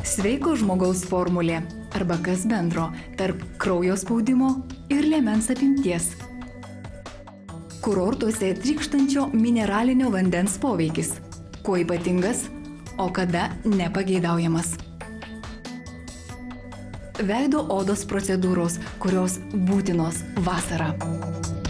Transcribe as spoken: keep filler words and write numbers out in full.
Sveiko žmogaus formulė arba kas bendro tarp kraujo spaudimo ir liemens apimties. Kurortuose trykštančio mineralinio vandens poveikis. Kuo ypatingas, o kada nepageidaujamas. Veido odos procedūros, kurios būtinos vasarą.